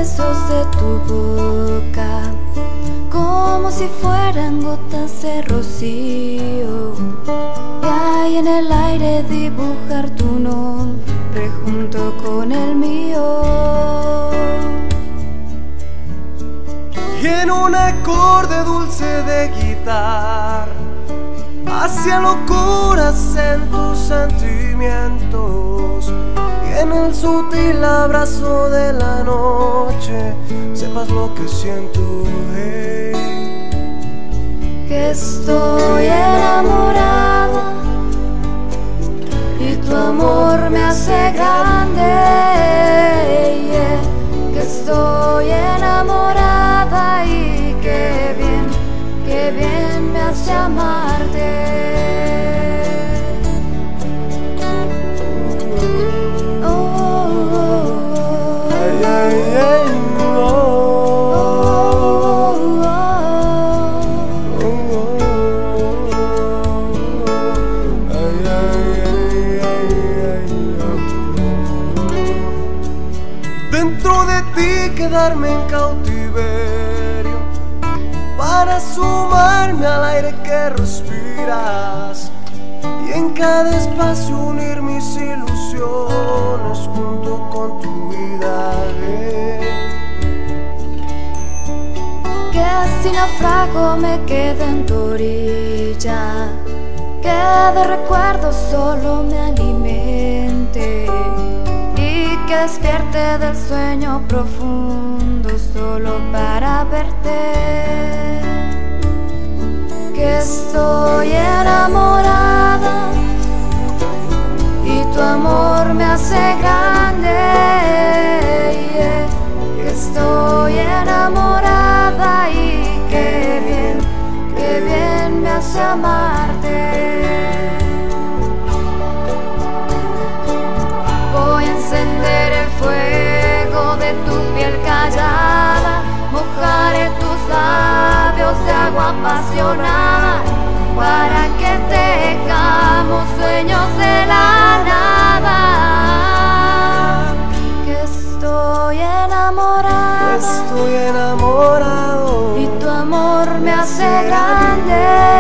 besos de tu boca, como si fueran gotas de rocío, y hay en el aire dibujar tu nombre junto con el mío. Y en un acorde dulce de guitarra hacia locuras en tus sentimientos, y en el sutil abrazo de la noche sepas lo que siento, que estoy enamorada y tu amor me hace grande, que estoy enamorada y qué bien me hace amarte. Oh, oh, oh. Ay, ay, ay, oh. Dentro de ti quedarme en cautiverio, para sumarme al aire que respiras, y en cada espacio unir mis ilusiones junto con tu vida, que si naufrago me quede en tu orilla, que de recuerdos solo me alimente, que despierte del sueño profundo solo para verte, que estoy enamorada y tu amor me hace grande, que estoy enamorada y qué bien me hace amarte. Voy a encender el fuego de tu piel callada, mojaré tus labios de agua apasionada, para que tejamos sueños de la nada, que estoy enamorada, estoy enamorado y tu amor me hace grande.